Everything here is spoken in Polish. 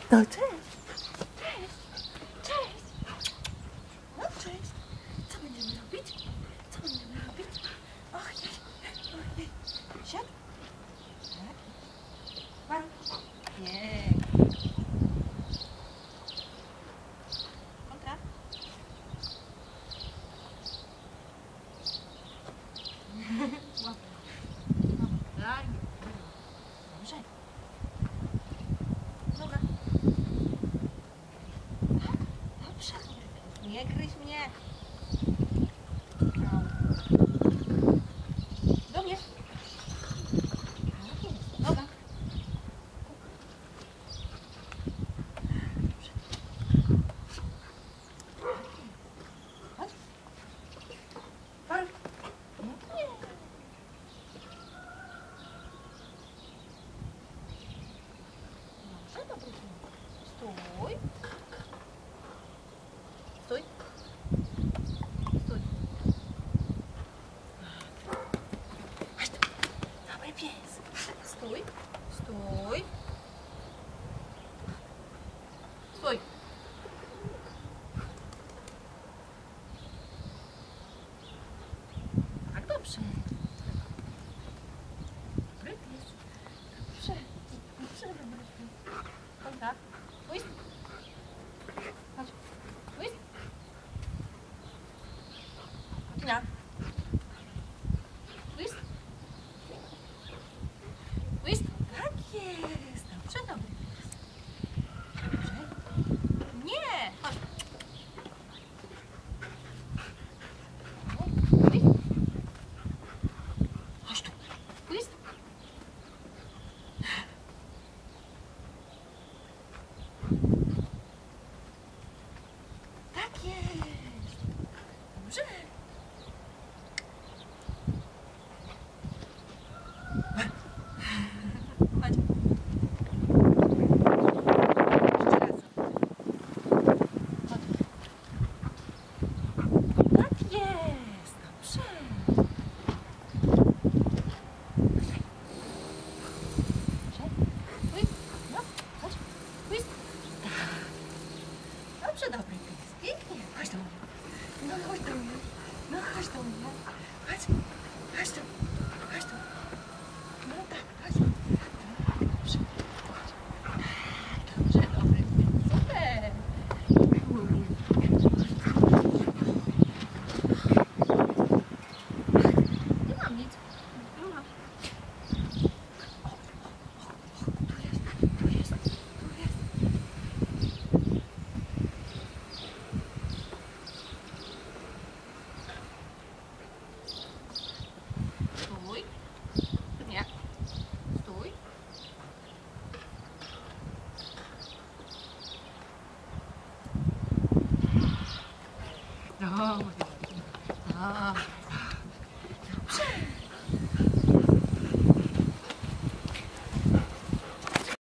No cześć. Cześć. No cześć. Co będziemy robić? Co będziemy robić? Ojej. Ojej. Siad. Tak. Pan. Nie. Kontra. Łapę. Tak. Dobrze. Noga. Tak. Dobrze. Nie gryź mnie. Do mnie. Tak jest. Noga. Dobrze. Chodź. Pan. Nie. Dobrze, dobry. Stój. Stój. Stój. Chodź tu. Dobry pies. Stój. Stój. Stój. Tak, dobrze. Dobry pies. Dobrze. Dobrze, dobry pies. Kontra. Twist. Chodź. Twist. Chodź. Twist. Twist. Tak jest. Dobrze, dobry pies. Dobrze. Nie. Chodź. Twist. Chodź tu. Twist. Tak jest. Dobrze. Chodź. Jeszcze raz. Chodź. Tak jest. Dobrze. Dobrze. Twist. No, chodź. Twist. Tak. Dobrze, dobry pies. Pięknie. Chodź do mnie. No chodź do mnie. No chodź do mnie. Chodź. Chodź tu. Chodź tu. No tak, chodź. Tak, dobrze. Chodź. Tak, dobrze, dobry pies. Super. Nie mam nic. Nie mam. Tu jest. Tu jest. Tu jest. Stój. Nie. Stój. Dobry. Dobrze.